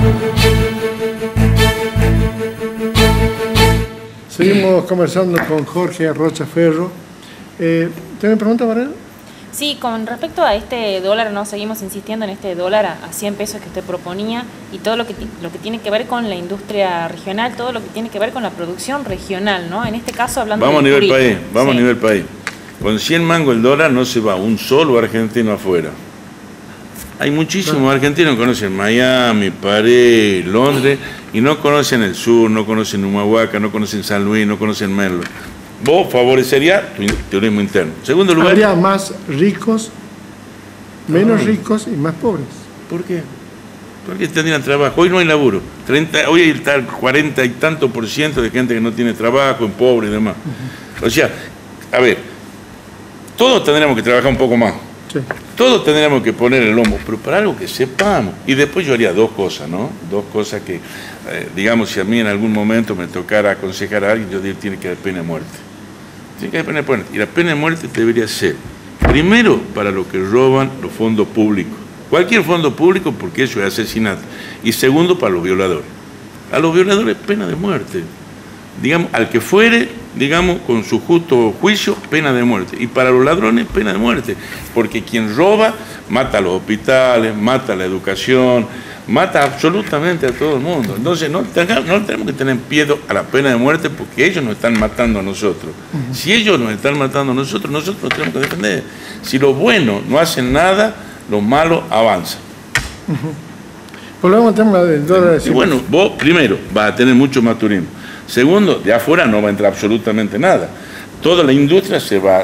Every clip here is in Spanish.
Seguimos conversando con Jorge Rocha Ferro. ¿Tienen pregunta para él? Sí, con respecto a este dólar, ¿no? Seguimos insistiendo en este dólar a 100 pesos que usted proponía y todo lo que tiene que ver con la industria regional, todo lo que tiene que ver con la producción regional, ¿no? En este caso hablando vamos del turismo. Vamos a nivel país. Con 100 mangos el dólar no se va un solo argentino afuera. Hay muchísimos argentinos que conocen Miami, París, Londres y no conocen el sur, no conocen Humahuaca, no conocen San Luis, no conocen Merlo. Vos favorecerías tu turismo interno. Segundo lugar... Habría más ricos, menos ricos y más pobres. ¿Por qué? Porque tendrían trabajo. Hoy no hay laburo. Hoy está el 40 y tanto % de gente que no tiene trabajo, en pobre y demás. O sea, a ver, todos tendremos que trabajar un poco más. Sí. Todos tendríamos que poner el lomo, pero para algo que sepamos. Y después yo haría dos cosas, ¿no? Dos cosas que, digamos, si a mí en algún momento me tocara aconsejar a alguien, yo diría, tiene que haber pena de muerte. Tiene que haber pena de muerte. Y la pena de muerte debería ser, primero, para los que roban los fondos públicos. Cualquier fondo público, porque eso es asesinato. Y segundo, para los violadores. A los violadores, pena de muerte. Digamos, al que fuere, digamos, con su justo juicio, pena de muerte. Y para los ladrones, pena de muerte. Porque quien roba, mata a los hospitales, mata a la educación, mata absolutamente a todo el mundo. Entonces, no tenemos que tener miedo a la pena de muerte porque ellos nos están matando a nosotros. Si ellos nos están matando a nosotros nos tenemos que defender. Si los buenos no hacen nada, los malos avanzan. Volvemos al tema del dólar. Y bueno, vos primero vas a tener mucho más turismo. Segundo, de afuera no va a entrar absolutamente nada. Toda la industria se va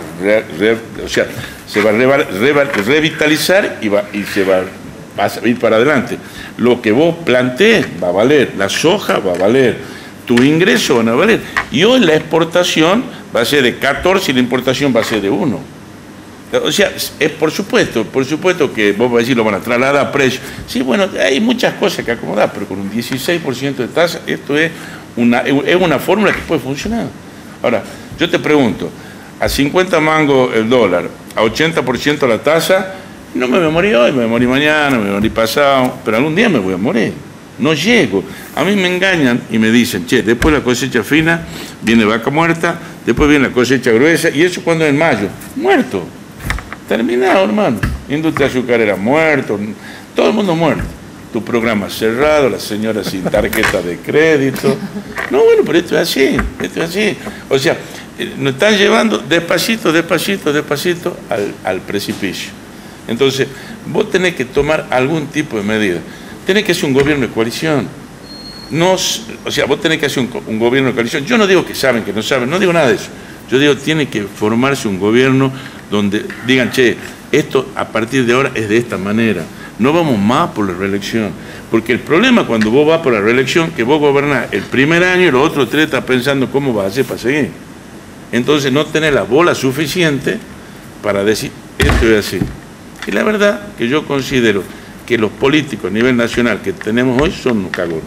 a revitalizar y se va a ir para adelante. Lo que vos plantees va a valer, la soja va a valer, tus ingresos van a valer. Y hoy la exportación va a ser de 14 y la importación va a ser de 1. O sea, es por supuesto que vos vas a decir lo van a trasladar a precio. Sí, bueno, hay muchas cosas que acomodar, pero con un 16% de tasa, esto es una fórmula que puede funcionar. Ahora, yo te pregunto, a 50 mangos el dólar, a 80% la tasa, no me voy a morir hoy, me voy a morir mañana, me voy a morir pasado, pero algún día me voy a morir. No llego. A mí me engañan y me dicen, che, después la cosecha fina, viene vaca muerta, después viene la cosecha gruesa, y eso cuando es en mayo. Muerto. Terminado, hermano. Industria azucarera muerto, todo el mundo muerto. Tu programa cerrado, la señora sin tarjeta de crédito. No, bueno, pero esto es así, O sea, nos están llevando despacito al precipicio. Entonces, vos tenés que tomar algún tipo de medida. Tenés que hacer un gobierno de coalición. Vos tenés que hacer un gobierno de coalición. Yo no digo que saben, que no saben, no digo nada de eso. Yo digo, tiene que formarse un gobierno donde digan, che, esto a partir de ahora es de esta manera. No vamos más por la reelección. Porque el problema cuando vos vas por la reelección, que vos gobernás el primer año y los otros 3 estás pensando cómo vas a hacer para seguir. Entonces no tenés la bola suficiente para decir, esto es así. Y la verdad que yo considero que los políticos a nivel nacional que tenemos hoy son unos cagones.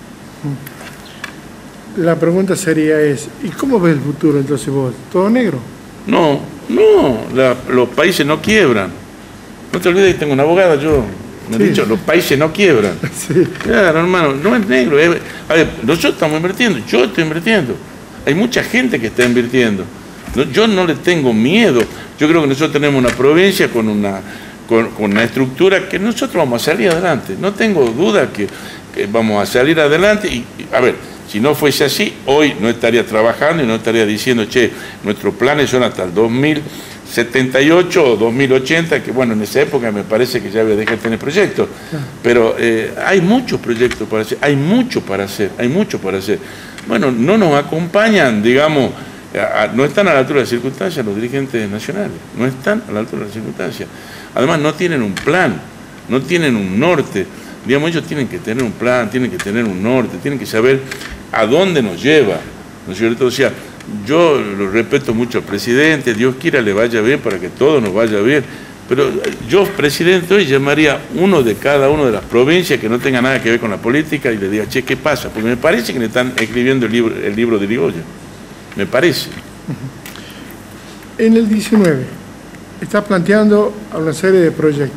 La pregunta sería ¿y cómo ves el futuro entonces vos? ¿Todo negro? No, los países no quiebran. No te olvides que tengo una abogada, me he dicho, los países no quiebran. Sí. Claro, hermano, no es negro. A ver, nosotros estamos invirtiendo, yo estoy invirtiendo. Hay mucha gente que está invirtiendo. Yo no le tengo miedo. Yo creo que nosotros tenemos una provincia con una estructura que nosotros vamos a salir adelante. No tengo duda que vamos a salir adelante. Y, a ver, si no fuese así, hoy no estaría trabajando y no estaría diciendo, che, nuestros planes son hasta el 2078 o 2080, que bueno, en esa época me parece que ya voy a dejar de tener proyectos. Pero hay muchos proyectos para hacer, hay mucho para hacer. Bueno, no nos acompañan, digamos, no están a la altura de las circunstancias los dirigentes nacionales, no están a la altura de las circunstancias. Además, no tienen un plan, no tienen un norte. Digamos, ellos tienen que tener un plan, tienen que tener un norte, tienen que saber a dónde nos lleva, ¿no es cierto? O sea, yo lo respeto mucho al presidente, Dios quiera le vaya bien para que todo nos vaya bien, pero yo, presidente, hoy llamaría uno de cada una de las provincias que no tenga nada que ver con la política y le diga, che, ¿qué pasa? Porque me parece que le están escribiendo el libro de Irigoyen, me parece. En el 19 está planteando una serie de proyectos.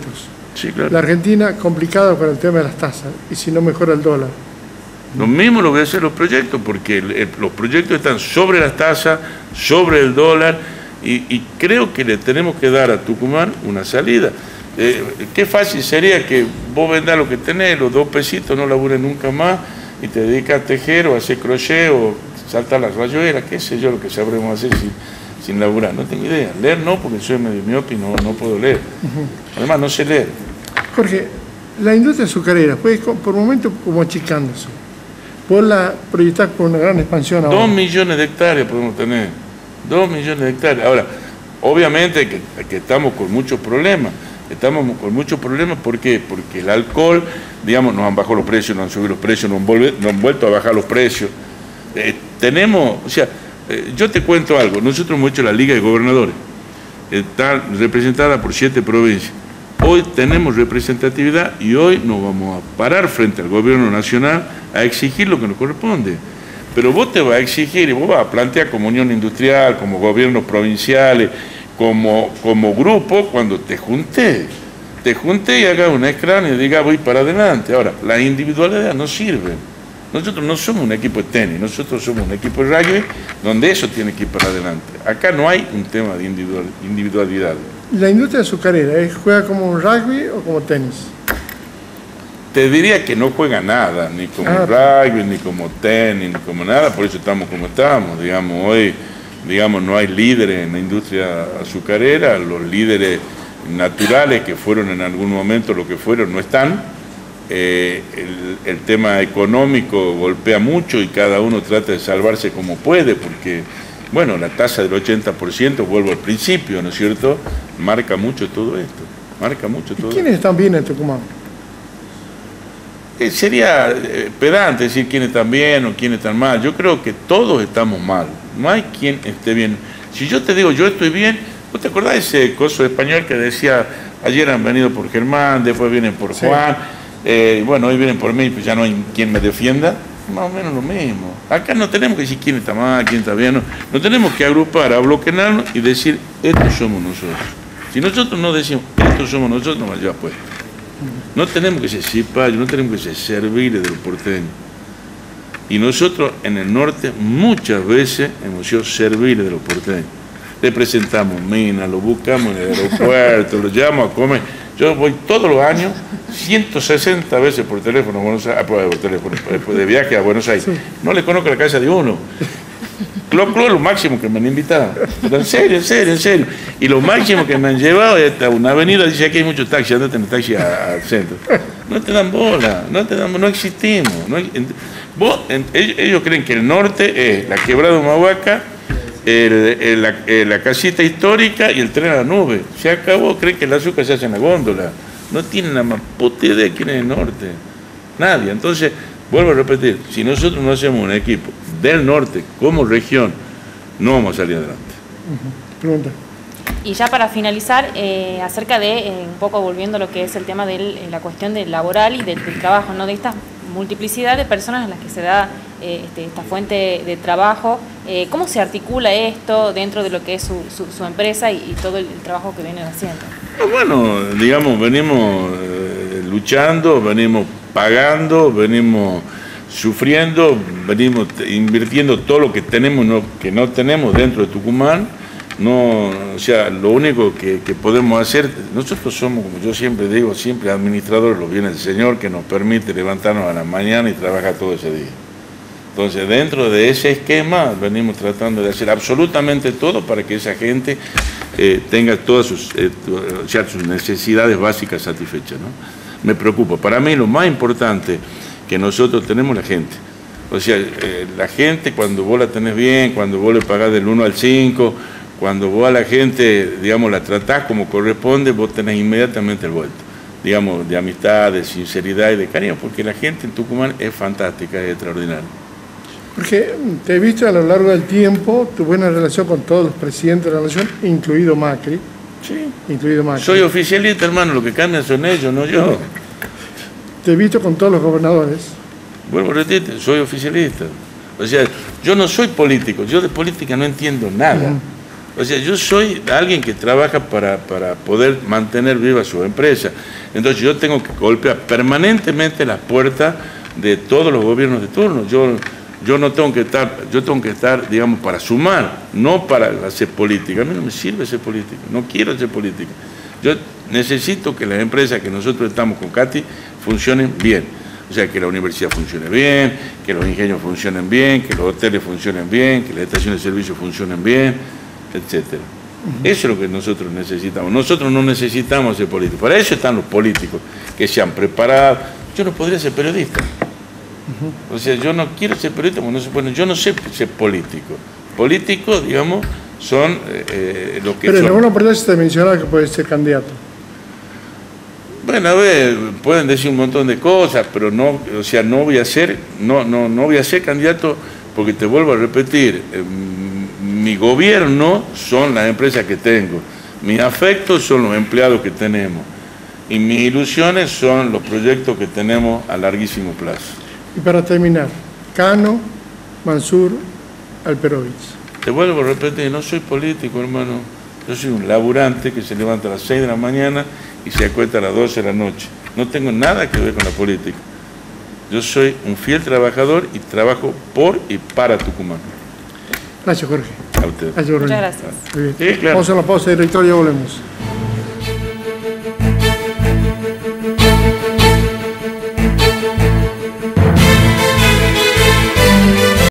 Sí, claro. La Argentina complicada con el tema de las tasas, y si no mejora el dólar. Lo mismo lo voy a hacer los proyectos, porque los proyectos están sobre las tasas, sobre el dólar, y creo que le tenemos que dar a Tucumán una salida. Qué fácil sería que vos vendás lo que tenés, los 2 pesitos, no labures nunca más, y te dedicas a tejer o a hacer crochet o saltar las rayuelas, qué sé yo lo que sabremos hacer sin laburar. No tengo idea. Leer no, porque soy medio miope y no puedo leer. Además, no sé leer. Jorge, la industria azucarera fue por momentos como achicándose. Vos la proyectás por una gran expansión ahora. 2 millones de hectáreas podemos tener. 2 millones de hectáreas. Ahora, obviamente que estamos con muchos problemas. Estamos con muchos problemas, ¿por qué? Porque el alcohol, digamos, nos han bajado los precios, nos han subido los precios, nos han vuelto a bajar los precios. Yo te cuento algo, nosotros hemos hecho la Liga de Gobernadores, está representada por 7 provincias. Hoy tenemos representatividad y hoy nos vamos a parar frente al gobierno nacional a exigir lo que nos corresponde. Pero vos te vas a exigir y vos vas a plantear como unión industrial, como gobiernos provinciales, como grupo, cuando te junté y hagas un escranio y digas voy para adelante. Ahora, la individualidad no sirve. Nosotros no somos un equipo de tenis, nosotros somos un equipo de rugby donde eso tiene que ir para adelante. Acá no hay un tema de individualidad. ¿La industria azucarera juega como un rugby o como tenis? Te diría que no juega nada, ni como rugby, ni como tenis, ni como nada, por eso estamos como estamos. Digamos, hoy no hay líderes en la industria azucarera, los líderes naturales que fueron en algún momento lo que fueron no están. El tema económico golpea mucho y cada uno trata de salvarse como puede, porque, bueno, la tasa del 80%, vuelvo al principio, ¿no es cierto?, marca mucho todo esto, ¿Quiénes están bien en Tucumán? Sería pedante decir quiénes están bien o quiénes están mal. Yo creo que todos estamos mal, no hay quien esté bien. Si yo te digo yo estoy bien, ¿vos te acordás de ese coso español que decía ayer han venido por Germán, después vienen por Juan? Bueno, hoy vienen por mí, pues ya no hay quien me defienda. Más o menos lo mismo. Acá no tenemos que decir quién está mal, quién está bien. No tenemos que agrupar, abloquenarnos y decir, estos somos nosotros. Si nosotros no decimos, estos somos nosotros, no me lleva puesto. No tenemos que ser cipayos, no tenemos que ser serviles de los porteños. Y nosotros en el norte muchas veces hemos sido serviles de los porteños. Le presentamos minas, lo buscamos en el aeropuerto, lo llevamos a comer. Yo voy todos los años 160 veces por teléfono a Buenos Aires, de viaje a Buenos Aires. Sí. No le conozco la casa de uno. Clo es lo máximo que me han invitado. Pero en serio. Y lo máximo que me han llevado es hasta una avenida, dice aquí hay muchos taxis, andate en el taxi al centro. No te dan bola, no existimos. Ellos creen que el norte es la quebrada de Humahuaca, la casita histórica y el tren a la nube. Se acabó, creen que el azúcar se hace en la góndola. No tienen la más puta idea de quién es el norte. Nadie. Entonces, vuelvo a repetir, si nosotros no hacemos un equipo del norte como región, no vamos a salir adelante. Pregunta. Y ya para finalizar, acerca de, un poco volviendo a lo que es el tema de la cuestión del laboral y del trabajo, ¿no? De esta multiplicidad de personas a las que se da esta fuente de trabajo, ¿cómo se articula esto dentro de lo que es su empresa y todo el trabajo que vienen haciendo? Bueno, digamos, venimos luchando, venimos pagando, venimos sufriendo, venimos invirtiendo todo lo que tenemos, que no tenemos dentro de Tucumán. No, o sea, lo único que podemos hacer, nosotros somos, como yo siempre digo, siempre administradores de los bienes del Señor, que nos permite levantarnos a la mañana y trabajar todo ese día. Entonces, dentro de ese esquema, venimos tratando de hacer absolutamente todo para que esa gente tenga todas sus necesidades básicas satisfechas, ¿no? Me preocupa. Para mí, lo más importante que nosotros tenemos la gente. O sea, la gente, cuando vos la tenés bien, cuando vos le pagás del 1 al 5, cuando vos a la gente, digamos, la tratás como corresponde, vos tenés inmediatamente el vuelto, digamos, de amistad, de sinceridad y de cariño, porque la gente en Tucumán es fantástica, es extraordinaria. Porque te he visto a lo largo del tiempo tu buena relación con todos los presidentes de la nación, incluido Macri. Sí. Incluido Macri. Soy oficialista, hermano, lo que cambian son ellos, no yo. Te he visto con todos los gobernadores. Vuelvo a repetir, soy oficialista. O sea, yo no soy político, yo de política no entiendo nada. O sea, yo soy alguien que trabaja para poder mantener viva su empresa. Entonces yo tengo que golpear permanentemente las puertas de todos los gobiernos de turno. Yo no tengo que estar, yo tengo que estar, digamos, para sumar, no para hacer política. A mí no me sirve hacer política, no quiero hacer política. Yo necesito que las empresas que nosotros estamos con Katy funcionen bien. O sea, que la universidad funcione bien, que los ingenios funcionen bien, que los hoteles funcionen bien, que las estaciones de servicio funcionen bien, etcétera. Eso es lo que nosotros necesitamos. Nosotros no necesitamos ser políticos. Para eso están los políticos, que se han preparado. Yo no podría ser periodista. O sea, yo no quiero ser periodista, porque no se puede, yo no sé ser político. Políticos, digamos, son los que... Pero en alguna oportunidad se te menciona que puedes ser candidato. Bueno, a ver, pueden decir un montón de cosas, pero no, o sea, no voy a ser candidato, porque te vuelvo a repetir, mi gobierno son las empresas que tengo, mis afectos son los empleados que tenemos, y mis ilusiones son los proyectos que tenemos a larguísimo plazo. Y para terminar, Cano, Mansur, Alperovich. Te vuelvo a repetir, no soy político, hermano. Yo soy un laburante que se levanta a las 6 de la mañana y se acuesta a las 12 de la noche. No tengo nada que ver con la política. Yo soy un fiel trabajador y trabajo por y para Tucumán. Gracias, Jorge. A usted. Gracias, Jorge. Muchas gracias. Muy bien. Sí, claro. Vamos a la pausa, director, y ya volvemos.